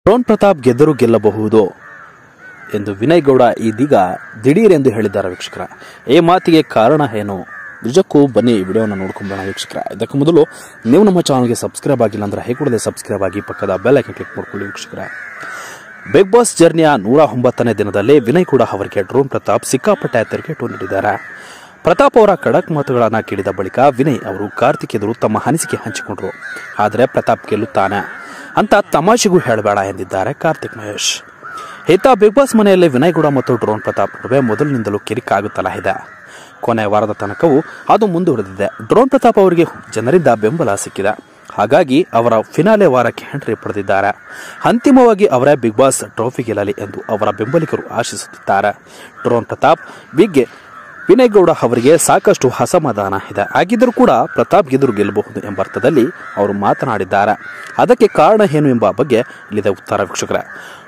Drone Pratap ಗೆದ್ದರೂ ಗೆಲ್ಲಬಹುದು ಎಂದು ವಿನಯ್ ಗೌಡ ಇದೀಗ ದಿಢೀರ್ ಎಂದು ಹೇಳಿದ್ದಾರೆ ವೀಕ್ಷಕರ. ಈ ಮಾತಿಗೆ ಕಾರಣ ಏನು? ನಿಜಕ್ಕೂ ಬನ್ನಿ ಈ ವಿಡಿಯೋನ ನೋಡ್ಕೊಂಬೋಣ ವೀಕ್ಷಕರ. ಇದಕ್ಕೂ ಮೊದಲು ನೀವು ನಮ್ಮ ಚಾನಲ್ಗೆ ಸಬ್ಸ್ಕ್ರೈಬ್ ಆಗಿಲ್ಲ ಅಂದ್ರೆ ಹೇಗೆ ಸಬ್ಸ್ಕ್ರೈಬ್ ಆಗಿ ಪಕ್ಕದ ಬೆಲ್ ಐಕಾನ್ ಕ್ಲಿಕ್ ಮಾಡ್ಕೊಳ್ಳಿ ವೀಕ್ಷಕರ. ಬಿಗ್ ಬಾಸ್ ಜರ್ನಿಯ 109ನೇ ದಿನದಲ್ಲಿ ವಿನಯ್ ಗೌಡ ಅವರಿಗೆ ಡ್ರೋನ್ ಪ್ರತಾಪ್ ಸಿಕ್ಕಾಪಟ್ಟೆ ತಿರುಗೇಟು ನೀಡಿದ್ದಾರೆ. ಪ್ರತಾಪ್ ಅವರ ಖಡಕ್ ಮಾತುಗಳನ್ನು ಕೇಳಿದ ಬಳಿಕ ವಿನಯ್ ಅವರು ಕಾರ್ತಿಕ್ ಎದುರು ತಮ್ಮ ಅನಿಸಿಕೆ ಹಂಚಿಕೊಂಡ್ರು. ಆದರೆ ಪ್ರತಾಪ್ ಗೆಲ್ಲುತ್ತಾನೆ ಅಂತ ತಮಾಷೆಗೂ ಹೇಳಬೇಡ ಎಂದಿದ್ದಾರೆ ಕಾರ್ತಿಕ್ ಮಹೇಶ್. ಇತ್ತ ಬಿಗ್ ಬಾಸ್ ಮನೆಯಲ್ಲಿ ವಿನಯ್ ಗೌಡ ಮತ್ತು ಡ್ರೋನ್ ಪ್ರತಾಪ್ ನಡುವೆ ಮೊದಲಿನಿಂದಲೂ ಕಿರಿಕಾಗುತ್ತಲೇ ಇದೆ. ಕೊನೆ ವಾರದ ತನಕವೂ ಅದು ಮುಂದುವರೆದಿದೆ. ಡ್ರೋನ್ ಪ್ರತಾಪ್ ಅವರಿಗೆ ಜನರಿಂದ ಬೆಂಬಲ ಸಿಕ್ಕಿದೆ. ಹಾಗಾಗಿ ಅವರ ಫಿನಾಲೆ ವಾರಕ್ಕೆ ಎಂಟ್ರಿ ಪಡೆದಿದ್ದಾರೆ. ಅಂತಿಮವಾಗಿ ಅವರೇ ಬಿಗ್ ಬಾಸ್ ಟ್ರೋಫಿ ಗೆಲ್ಲಲಿ ಎಂದು ಅವರ ಬೆಂಬಲಿಗರು ಆಶಿಸುತ್ತಿದ್ದಾರೆ. ಡ್ರೋನ್ ಪ್ರತಾಪ್ ವಿಗ್ಗೆ ವಿನಯ್ ಗೌಡ ಅವರಿಗೆ ಸಾಕಷ್ಟು ಅಸಮಾಧಾನ ಇದೆ. ಆಗಿದ್ದರೂ ಕೂಡ ಪ್ರತಾಪ್ ಗೆದ್ರು ಗೆಲ್ಲಬಹುದು ಎಂಬ ಅರ್ಥದಲ್ಲಿ ಅವರು ಮಾತನಾಡಿದ್ದಾರೆ. ಅದಕ್ಕೆ ಕಾರಣ ಏನು ಎಂಬ ಬಗ್ಗೆ ಇಲ್ಲಿದೆ ಉತ್ತರ ವೀಕ್ಷಕರೇ.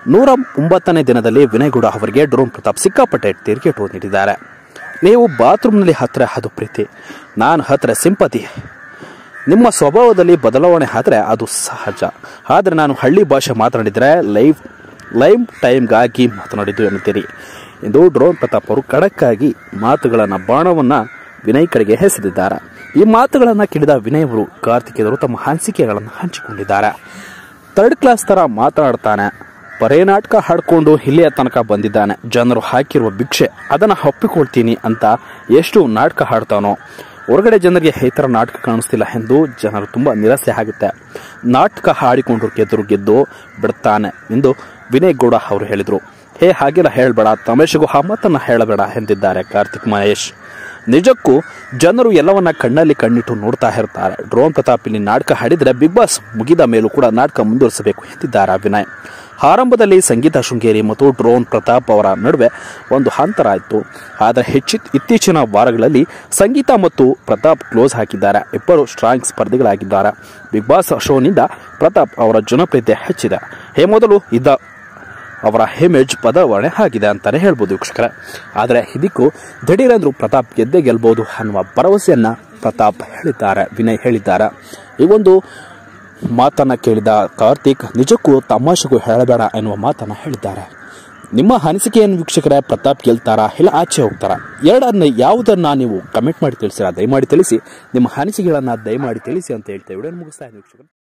109ನೇ ದಿನದಲ್ಲಿ ವಿನಯ್ ಗೌಡ ಅವರಿಗೆ ಡ್ರೋನ್ ಪ್ರತಾಪ್ ಸಿಕ್ಕಾಪಟ್ಟೆ ತಿರುಗೇಟು ನೀಡಿದ್ದಾರೆ. ನೀವು ಬಾತ್ರೂಮ್ನಲ್ಲಿ ಹತ್ತಿರ ಅದು ಪ್ರೀತಿ, ನಾನು ಹತ್ತಿರ ಸಿಂಪತಿ, ನಿಮ್ಮ ಸ್ವಭಾವದಲ್ಲಿ ಬದಲಾವಣೆ ಆದರೆ ಅದು ಸಹಜ. ಆದರೆ ನಾನು ಹಳ್ಳಿ ಭಾಷೆ ಮಾತನಾಡಿದರೆ ಲೈವ್ ಟೈಮ್ಗಾಗಿ ಮಾತನಾಡಿದ್ದು ಎನ್ನುತ್ತೀರಿ ಎಂದು ಡ್ರೋನ್ ಪ್ರತಾಪ್ ಅವರು ಖಡಕ್ಕಾಗಿ ಮಾತುಗಳನ್ನು ಬಾಣವನ್ನು ವಿನಯ್ ಕಡೆಗೆ ಎಸೆದಿದ್ದಾರೆ. ಈ ಮಾತುಗಳನ್ನು ಕೇಳಿದ ವಿನಯ್ ಅವರು ಕಾರ್ತಿಕ್ ಎದುರು ತಮ್ಮ ಅನಿಸಿಕೆಗಳನ್ನು ಹಂಚಿಕೊಂಡಿದ್ದಾರೆ. ಥರ್ಡ್ ಕ್ಲಾಸ್ ತರ ಮಾತನಾಡ್ತಾನೆ, ಬರೇ ನಾಟಕ ಹಾಡ್ಕೊಂಡು ಇಲ್ಲಿಯ ತನಕ ಬಂದಿದ್ದಾನೆ. ಜನರು ಹಾಕಿರುವ ಭಿಕ್ಷೆ ಅದನ್ನು ಒಪ್ಪಿಕೊಳ್ತೀನಿ ಅಂತ ಎಷ್ಟು ನಾಟಕ ಹಾಡ್ತಾನೋ, ಹೊರಗಡೆ ಜನರಿಗೆ ಈ ಥರ ನಾಟಕ ಕಾಣಿಸ್ತಿಲ್ಲ ಎಂದು ಜನರು ತುಂಬಾ ನಿರಾಸೆ ಆಗುತ್ತೆ. ನಾಟಕ ಹಾಡಿಕೊಂಡು ಗೆದ್ದು ಬಿಡ್ತಾನೆ ಎಂದು ವಿನಯ್ ಗೌಡ ಅವರು ಹೇಳಿದರು. ಹಾಗೆಲ್ಲ ಹೇಳಬೇಡ, ತಮಾಷೆಗೂ ಆ ಮಾತನ್ನ ಹೇಳಬೇಡ ಎಂದಿದ್ದಾರೆ ಕಾರ್ತಿಕ್ ಮಹೇಶ್. ನಿಜಕ್ಕೂ ಜನರು ಎಲ್ಲವನ್ನ ಕಣ್ಣಲ್ಲಿ ಕಣ್ಣಿಟ್ಟು ನೋಡ್ತಾ ಇರ್ತಾರೆ. ಡ್ರೋನ್ ಪ್ರತಾಪ್ ಇಲ್ಲಿ ನಾಟಕ ಹಾಡಿದರೆ ಬಿಗ್ ಬಾಸ್ ಮುಗಿದ ಮೇಲೂ ಕೂಡ ನಾಟಕ ಮುಂದುವರಿಸಬೇಕು ಎಂದಿದ್ದಾರೆ ವಿನಯ್. ಆರಂಭದಲ್ಲಿ ಸಂಗೀತ ಶೃಂಗೇರಿ ಮತ್ತು ಡ್ರೋನ್ ಪ್ರತಾಪ್ ಅವರ ನಡುವೆ ಒಂದು ಅಂತರ ಆಯಿತು. ಆದರೆ ಇತ್ತೀಚಿನ ವಾರಗಳಲ್ಲಿ ಸಂಗೀತ ಮತ್ತು ಪ್ರತಾಪ್ ಕ್ಲೋಸ್ ಹಾಕಿದ್ದಾರೆ. ಇಬ್ಬರು ಸ್ಟ್ರಾಂಗ್ ಸ್ಪರ್ಧಿಗಳಾಗಿದ್ದಾರೆ. ಬಿಗ್ ಬಾಸ್ ಶೋನಿಂದ ಪ್ರತಾಪ್ ಅವರ ಜನಪ್ರಿಯತೆ ಹೆಚ್ಚಿದೆ. ಮೊದಲು ಇದ್ದ ಅವರ ಇಮೇಜ್ ಬದಲಾವಣೆ ಆಗಿದೆ ಅಂತಾನೆ ಹೇಳ್ಬೋದು ವೀಕ್ಷಕರೇ. ಆದರೆ ಇದಕ್ಕೂ ದಿಢೀರಂದ್ರೂ ಪ್ರತಾಪ್ ಗೆದ್ದೇ ಗೆಲ್ಬಹುದು ಅನ್ನುವ ಭರವಸೆಯನ್ನ ಪ್ರತಾಪ್ ಹೇಳಿದ್ದಾರೆ, ವಿನಯ್ ಹೇಳಿದ್ದಾರೆ. ಈ ಒಂದು ಮಾತನ್ನ ಕೇಳಿದ ಕಾರ್ತಿಕ್ ನಿಜಕ್ಕೂ ತಮಾಷೆಗೂ ಹೇಳಬೇಡ ಎನ್ನುವ ಮಾತನ್ನ ಹೇಳಿದ್ದಾರೆ. ನಿಮ್ಮ ಅನಿಸಿಕೆಯನ್ನು ವೀಕ್ಷಕರೇ, ಪ್ರತಾಪ್ ಗೆಲ್ತಾರಾ ಇಲ್ಲ ಆಚೆ ಹೋಗ್ತಾರಾ? ಎರಡನ್ನ ಯಾವುದನ್ನ ನೀವು ಕಮೆಂಟ್ ಮಾಡಿ ತಿಳಿಸಿರಾ? ದಯಮಾಡಿ ತಿಳಿಸಿ. ನಿಮ್ಮ ಅನಿಸಿಕೆಗಳನ್ನ ದಯಮಾಡಿ ತಿಳಿಸಿ ಅಂತ ಹೇಳ್ತೇವೆ. ವಿಡಿಯೋ ಮುಗಿಸ್ತಾ ಇದ್ದೀನಿ ವೀಕ್ಷಕರೇ.